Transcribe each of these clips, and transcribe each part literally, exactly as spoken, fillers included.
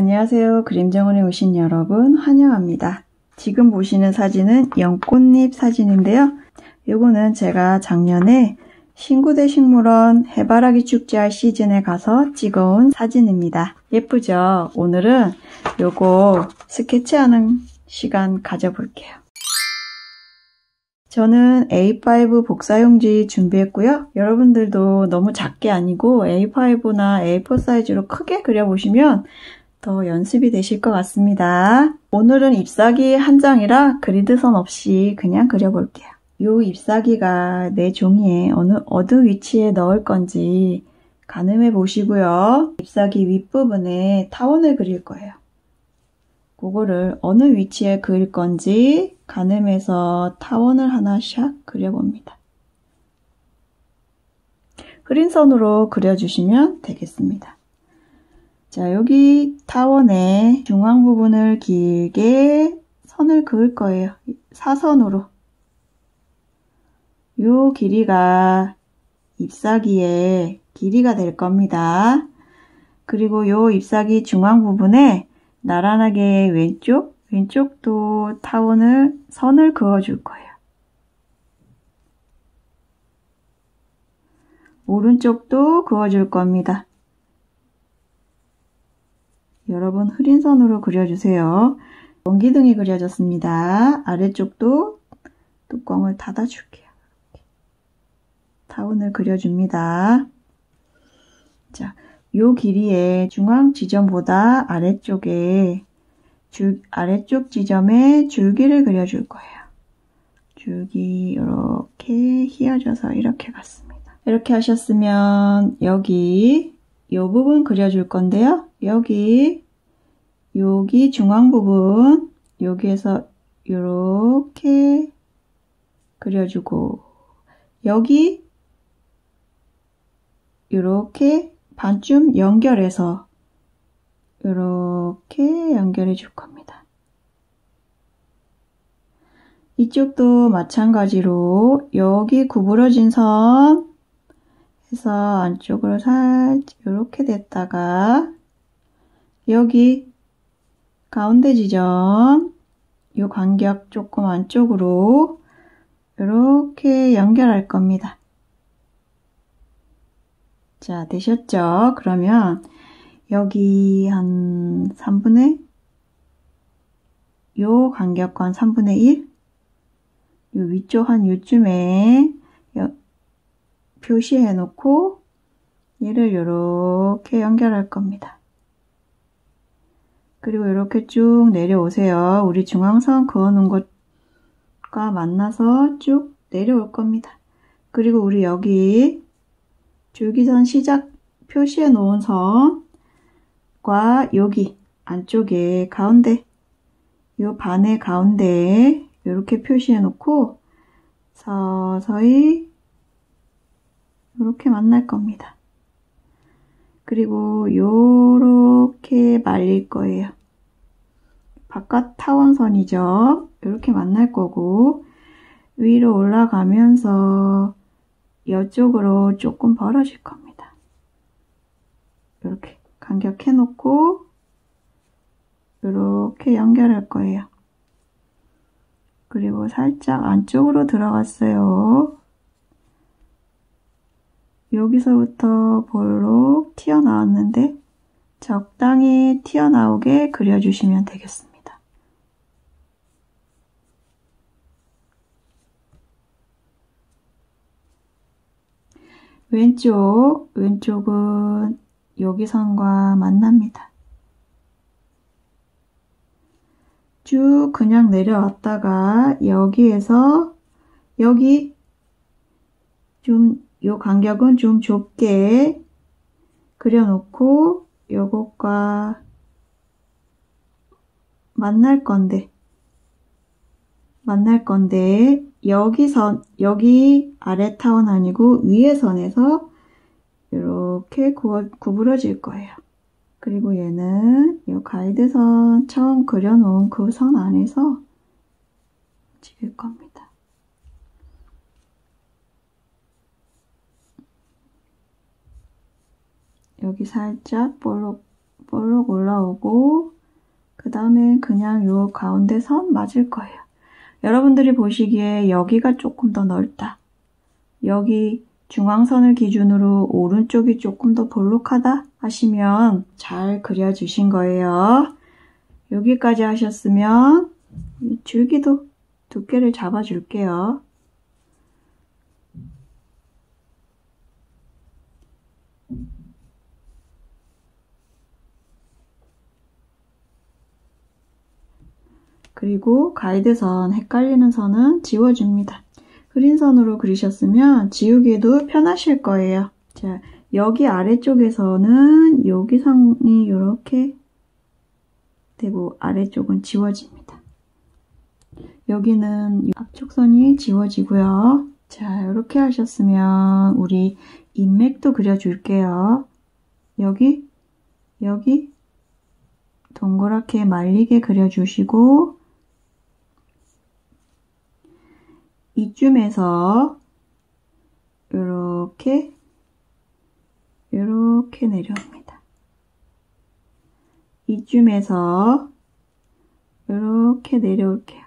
안녕하세요. 그림정원에 오신 여러분 환영합니다. 지금 보시는 사진은 연꽃잎 사진인데요. 요거는 제가 작년에 신구대 식물원 해바라기 축제할 시즌에 가서 찍어온 사진입니다. 예쁘죠? 오늘은 요거 스케치하는 시간 가져볼게요. 저는 에이 파이브 복사용지 준비했고요. 여러분들도 너무 작게 아니고 에이 파이브나 에이 포 사이즈로 크게 그려보시면 더 연습이 되실 것 같습니다. 오늘은 잎사귀 한 장이라 그리드선 없이 그냥 그려볼게요. 이 잎사귀가 내 종이에 어느, 어느 위치에 넣을 건지 가늠해 보시고요. 잎사귀 윗부분에 타원을 그릴 거예요. 그거를 어느 위치에 그릴 건지 가늠해서 타원을 하나 샥 그려봅니다. 흐린 선으로 그려주시면 되겠습니다. 자, 여기 타원의 중앙 부분을 길게 선을 그을 거예요. 사선으로. 요 길이가 잎사귀의 길이가 될 겁니다. 그리고 요 잎사귀 중앙 부분에 나란하게 왼쪽, 왼쪽도 타원을, 선을 그어줄 거예요. 오른쪽도 그어줄 겁니다. 여러분 흐린 선으로 그려주세요. 원기둥이 그려졌습니다. 아래쪽도 뚜껑을 닫아줄게요. 타원을 그려줍니다. 자, 요 길이의 중앙 지점보다 아래쪽에 줄, 아래쪽 지점에 줄기를 그려줄 거예요. 줄기 이렇게 휘어져서 이렇게 갔습니다. 이렇게 하셨으면 여기 요 부분 그려줄 건데요. 여기 여기 중앙 부분 여기에서 이렇게 그려주고 여기 이렇게 반쯤 연결해서 이렇게 연결해 줄 겁니다. 이쪽도 마찬가지로 여기 구부러진 선 해서 안쪽으로 살짝 이렇게 됐다가 여기 가운데 지점 이 간격 조금 안쪽으로 이렇게 연결할 겁니다. 자, 되셨죠? 그러면 여기 한 삼분의 요 간격과 한 삼분의 일 요 위쪽 한 요쯤에 표시해 놓고 얘를 이렇게 연결할 겁니다. 그리고 이렇게 쭉 내려오세요. 우리 중앙선 그어놓은 것과 만나서 쭉 내려올 겁니다. 그리고 우리 여기 줄기선 시작 표시해 놓은 선과 여기 안쪽에 가운데 요 반의 가운데에 이렇게 표시해 놓고 서서히 이렇게 만날 겁니다. 그리고 요렇게 말릴 거예요. 바깥 타원선이죠. 이렇게 만날 거고 위로 올라가면서 이쪽으로 조금 벌어질 겁니다. 이렇게 간격해 놓고 이렇게 연결할 거예요. 그리고 살짝 안쪽으로 들어갔어요. 여기서부터 볼록 튀어나왔는데 적당히 튀어나오게 그려주시면 되겠습니다. 왼쪽, 왼쪽은 여기 선과 만납니다. 쭉 그냥 내려왔다가 여기에서 여기 좀 요 간격은 좀 좁게 그려놓고 요것과 만날 건데 만날 건데 여기 선 여기 아래 타원 아니고 위에 선에서 이렇게 구워, 구부러질 거예요. 그리고 얘는 이 가이드선 처음 그려놓은 그 선 안에서 찍을 겁니다. 여기 살짝 볼록 볼록 올라오고 그 다음에 그냥 요 가운데 선 맞을 거예요. 여러분들이 보시기에 여기가 조금 더 넓다. 여기 중앙선을 기준으로 오른쪽이 조금 더 볼록하다 하시면 잘 그려주신 거예요. 여기까지 하셨으면 줄기도 두께를 잡아줄게요. 그리고 가이드선, 헷갈리는 선은 지워줍니다. 흐린 선으로 그리셨으면 지우기도 편하실 거예요. 자, 여기 아래쪽에서는 여기 선이 이렇게 되고 아래쪽은 지워집니다. 여기는 앞쪽선이 지워지고요. 자, 이렇게 하셨으면 우리 인맥도 그려줄게요. 여기, 여기 동그랗게 말리게 그려주시고 이쯤에서 이렇게 이렇게 내려옵니다. 이쯤에서 이렇게 내려올게요.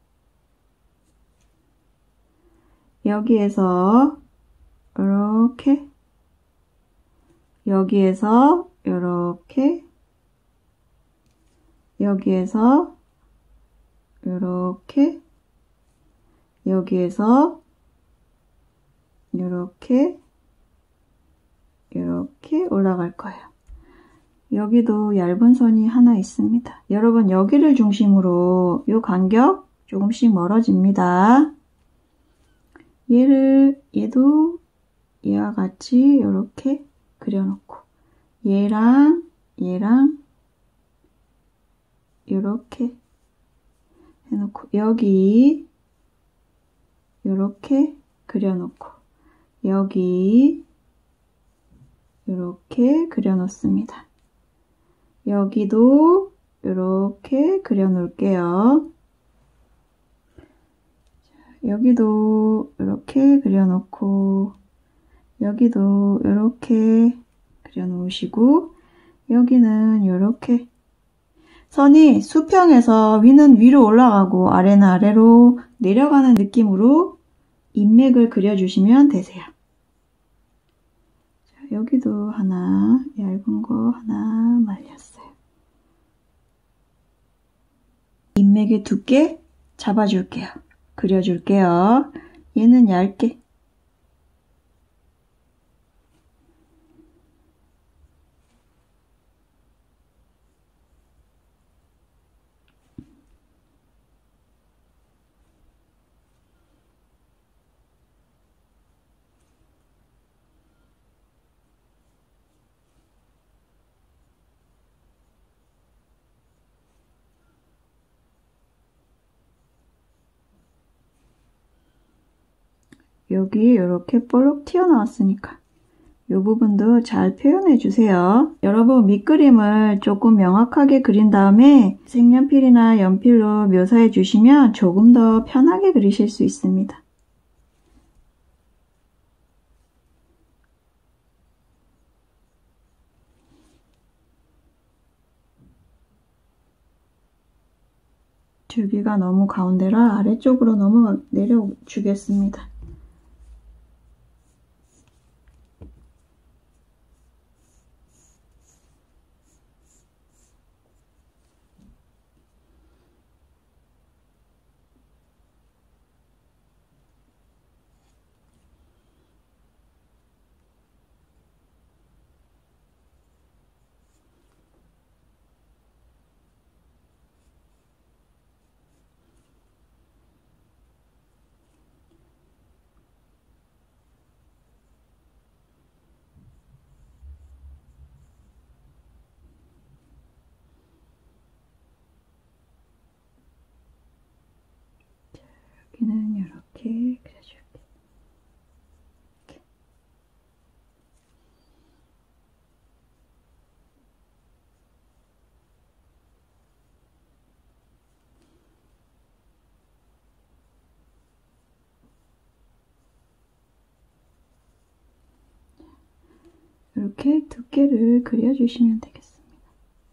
여기에서 이렇게 여기에서 이렇게 여기에서 이렇게 여기에서 이렇게 이렇게 올라갈 거예요. 여기도 얇은 선이 하나 있습니다. 여러분 여기를 중심으로 이 간격 조금씩 멀어집니다. 얘를 얘도 얘와 같이 이렇게 그려놓고 얘랑 얘랑 이렇게 해놓고 여기 이렇게 그려놓고 여기 이렇게 그려놓습니다. 여기도 이렇게 그려놓을게요. 여기도 이렇게 그려놓고 여기도 이렇게 그려놓으시고 여기는 이렇게 선이 수평에서 위는 위로 올라가고 아래는 아래로 내려가는 느낌으로 인맥을 그려주시면 되세요. 자, 여기도 하나 얇은 거 하나 말렸어요. 인맥의 두께 잡아줄게요. 그려줄게요. 얘는 얇게. 여기 이렇게 볼록 튀어나왔으니까 이 부분도 잘 표현해 주세요. 여러분 밑그림을 조금 명확하게 그린 다음에 색연필이나 연필로 묘사해 주시면 조금 더 편하게 그리실 수 있습니다. 줄기가 너무 가운데라 아래쪽으로 넘어가 내려주겠습니다. 여기는 이렇게 그려줄게요. 이렇게. 이렇게 두께를 그려주시면 되겠습니다.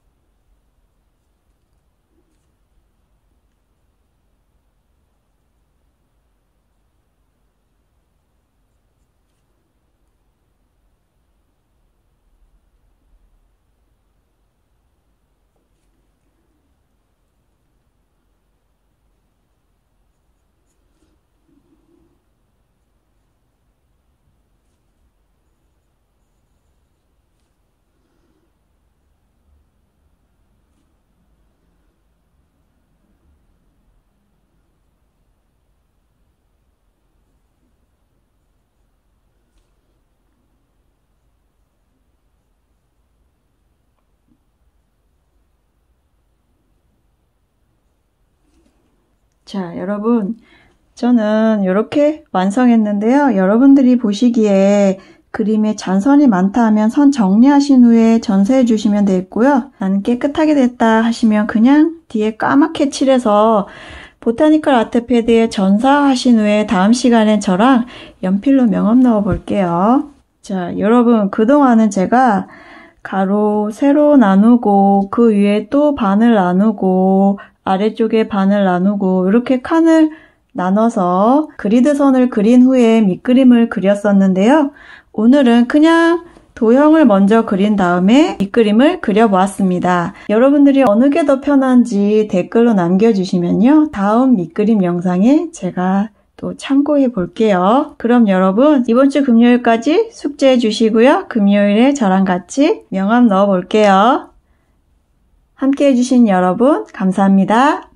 자, 여러분, 저는 이렇게 완성했는데요. 여러분들이 보시기에 그림에 잔선이 많다 하면 선 정리하신 후에 전세해 주시면 되겠고요. 나는 깨끗하게 됐다 하시면 그냥 뒤에 까맣게 칠해서 보타니컬 아트 패드에 전사하신 후에 다음 시간엔 저랑 연필로 명암 넣어 볼게요. 자, 여러분, 그동안은 제가 가로, 세로 나누고 그 위에 또 반을 나누고 아래쪽에 반을 나누고 이렇게 칸을 나눠서 그리드선을 그린 후에 밑그림을 그렸었는데요. 오늘은 그냥 도형을 먼저 그린 다음에 밑그림을 그려보았습니다. 여러분들이 어느 게 더 편한지 댓글로 남겨주시면요. 다음 밑그림 영상에 제가 또 참고해 볼게요. 그럼 여러분 이번 주 금요일까지 숙제해 주시고요. 금요일에 저랑 같이 명암 넣어 볼게요. 함께 해주신 여러분 감사합니다.